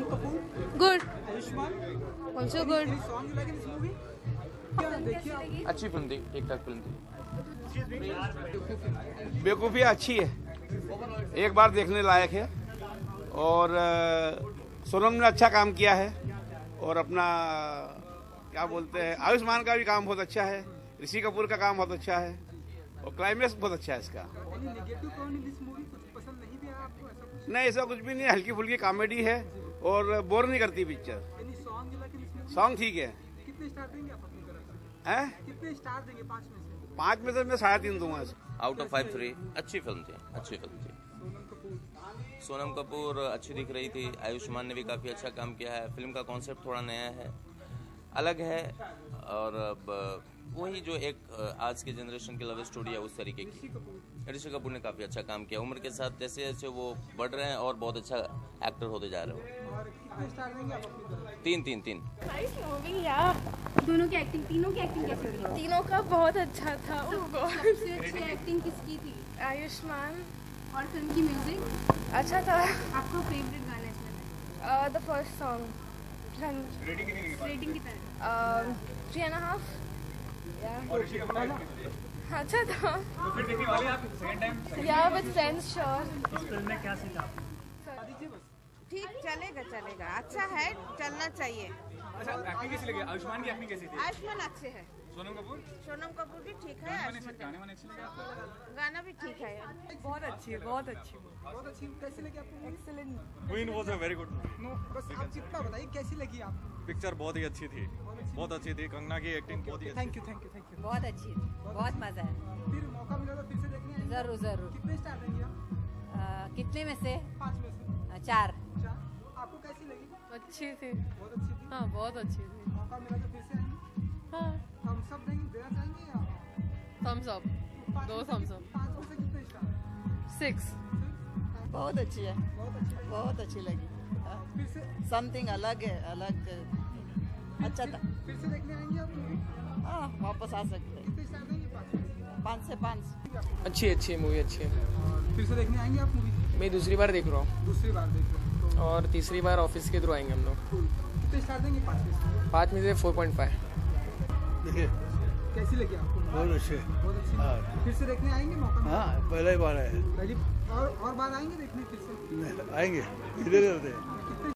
Good, Ayushmann also good. Song you like in this movie? देखिए अच्छी film थी, ठीक ठाक फिल्म थी। बेवकूफ़ी अच्छी है, एक बार देखने लायक है। और सोनम ने अच्छा काम किया है। और अपना क्या बोलते हैं, आयुष्मान का भी काम बहुत अच्छा है, ऋषि कपूर का काम बहुत अच्छा है, और क्लाइमेक्स बहुत अच्छा है इसका। Negative tone in this movie कुछ पसंद नहीं दिया आपको? ऐसा कुछ नहीं, ऐसा कुछ भी नहीं, हल्की फुल्की कॉमेडी है और बोर नहीं करती picture. Any song you like in this movie? Song ठीक है। कितने स्टार देंगे आप अपनी तरफ से? हैं? कितने स्टार देंगे 5 में से? 5 में से मैं 3.5 दूंगा इसको। Out of 5 3। अच्छी फिल्म थी, अच्छी फिल्म थी। सोनम कपूर अच्छी दिख रही थी, आयुष्मान ने भी काफ़ी अच्छा काम किया है। फिल्म का कॉन्सेप्ट थोड़ा नया है, अलग है, और अब वही जो एक आज के जनरेशन की लव स्टोरी है उस तरीके की। ऋषि कपूर ने काफ़ी अच्छा काम किया, उम्र के साथ जैसे जैसे वो बढ़ रहे हैं और बहुत अच्छा एक्टर होते जा रहे हो। और कितने स्टार देंगे आप अपनी तरफ से? 3 नाइस मूवी यार। दोनों की एक्टिंग, तीनों की एक्टिंग कैसी थी? तीनों का बहुत अच्छा था। सबसे अच्छी एक्टिंग किसकी थी? आयुष्मान और फिल्म की म्यूजिक? अच्छा था। आपको फेवरेट गाना इसमें? द फर्स्ट सॉन्ग रेटिंग कितना है? 3.5। अच्छा था। या विद फ्रेंड्स श्योर। ठीक, चलेगा चलेगा, अच्छा है, चलना चाहिए। अच्छा, एक्टिंग कैसी लगी? आयुष्मान की एक्टिंग कैसी थी? आयुष्मान अच्छे है। सोनम कपूर भी ठीक है। गाना भी ठीक है। बहुत अच्छी है, बहुत अच्छी। बहुत अच्छी। कैसी लगी आपको? Excellent. Queen was a very good. No, बस आप जितना बताइए कैसी लगी आपको? पिक्चर बहुत ही अच्छी थी, बहुत अच्छी थी। कंगना की एक्टिंग बहुत ही अच्छी। Thank you. बहुत अच्छी थी, बहुत मजा है। फिर मौका मिला तो फिर से देखने आएंगे? जरूर जरूर। कितने स्टार देंगे आप? कितने में से? 5 में से 4। आपको कैसी लगी? अच्छी थी। बहुत अच्छी थी। हाँ, बहुत अच्छी थी। मौका मिला तो फिर से आएंगे? हाँ, थम्स अप देना चाहेंगे या थम्स अप। 2 thumbs up। 5 में से कितने स्टार? 6। बहुत अच्छी है, बहुत अच्छी लगी। बहुत अच्छी लगी। फिर से समथिंग अलग है, अलग अच्छा था। फिर से देखने आएंगे आप मूवी? हाँ, वापस आ सकते हैं। कितने स्टार देंगे? 5 में से? 5 से 5। अच्छी मूवी अच्छी है। फिर से देखने आएंगे आप मूवी? मैं दूसरी बार देख रहा हूँ दूसरी बार देख रहे हो तो और तीसरी बार ऑफिस के थ्रू आएंगे हम लोग। कितने स्टार देंगे? 5 में से? 5 में से 4.5। देखिए कैसी लगी आपको? बहुत अच्छे। बहुत अच्छी। फिर से देखने आएंगे मौका मिला? हाँ, पहला ही बार है। पहली और बार आएंगे देखने फिर से? आएंगे, इधर होते हैं।